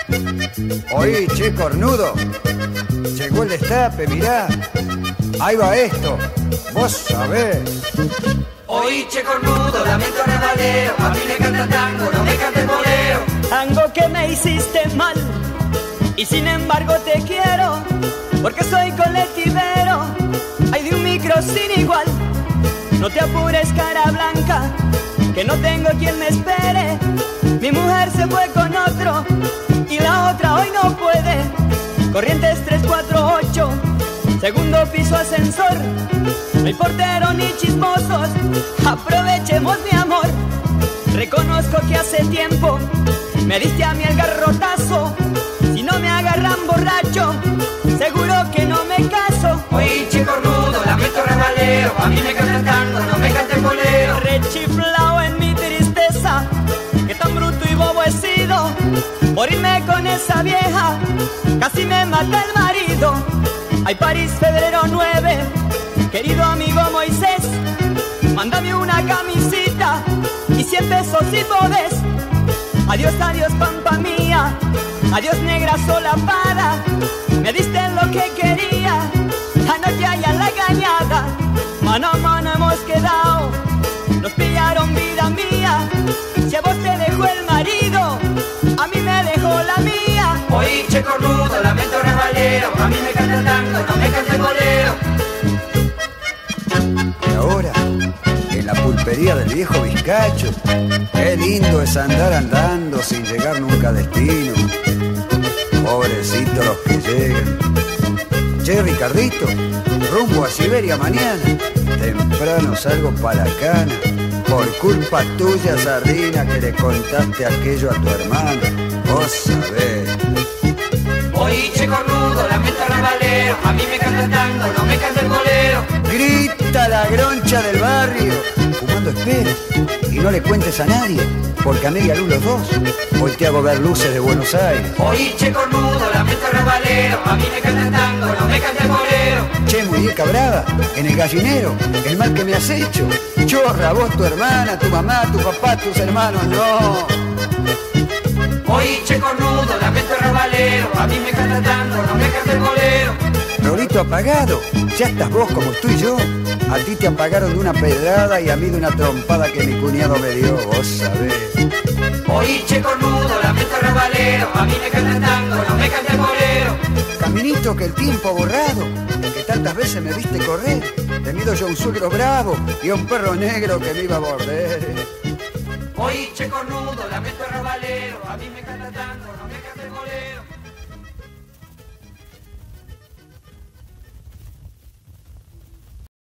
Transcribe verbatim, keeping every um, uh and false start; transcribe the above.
Oí, che, cornudo. Llegó el destape, mirá. Ahí va esto. Vos sabés. Oí, che, cornudo, lamento rabalero. A mí me canta tango, no me canta el bolero. Tango que me hiciste mal y sin embargo te quiero, porque soy colectivero, hay de un micro sin igual. No te apures, cara blanca, que no tengo quien me espere. Mi mujer se fue con otro y la otra hoy no puede. Corrientes tres cuatro ocho, segundo piso ascensor. No hay portero ni chismosos, aprovechemos mi amor. Reconozco que hace tiempo me diste a mí el garrotazo. Si no me agarran borracho, seguro que no me caso. Oí, che, cornudo, lamento rabalero. A mí me canta el tango, no me canta el bolero. Rechiflao en mi tristeza, que tan bruto y bobo he sido. Por irme con esa vieja, casi me mata el marido. Ay, París, febrero nueve, querido amigo Moisés, mándame una camisita y cien pesos si podés. Adiós, adiós, pampa mía, adiós, negra solapada. Me diste lo que quería, anoche allá en la cañada. Mano a mano hemos quedado, nos pillaron, vida mía. Si a vos te dejó el marido, a mí me dejó la mía. Oí, che, cornudo, lamento rabalero. A mí me canta el tango, no me canta el bolero. Y ahora, en la pulpería del viejo Vizcacho, qué lindo es andar andando sin llegar nunca a destino. Pobrecitos los que llegan. Che, Ricardito, rumbo a Siberia mañana. Temprano salgo para la cana. Por culpa tuya, sardina, que le contaste aquello a tu hermano. Vos sabés. Oí, che, cornudo, lamento rabalero. A mí me canta el tango, no me canta el bolero. Grita la groncha del barrio, fumando esperes, y no le cuentes a nadie, porque a media luz los dos, hoy te hago ver luces de Buenos Aires. Oí, che, cornudo, lamento rabalero. A mí me canta el tango, no me canta el bolero. Che, muñeca brava, en el gallinero, el mal que me has hecho. Chorra, vos, tu hermana, tu mamá, tu papá, tus hermanos, no. Oí, che, cornudo, lamento rabalero. A mí me canta el tango, no me canta el bolero. Rolito apagado, ya estás vos como tú y yo. A ti te apagaron de una pedrada y a mí de una trompada que mi cuñado me dio, vos sabés. Oí, che, cornudo, lamento rabalero. A mí me canta el tango, no me canta el bolero. Caminito que el tiempo ha borrado, que tantas veces me viste correr. Te mido yo a un suegro bravo y a un perro negro que me iba a morder. Oí, che, cornudo, lamento rabalero. A mí me canta el tango, no me canta el bolero.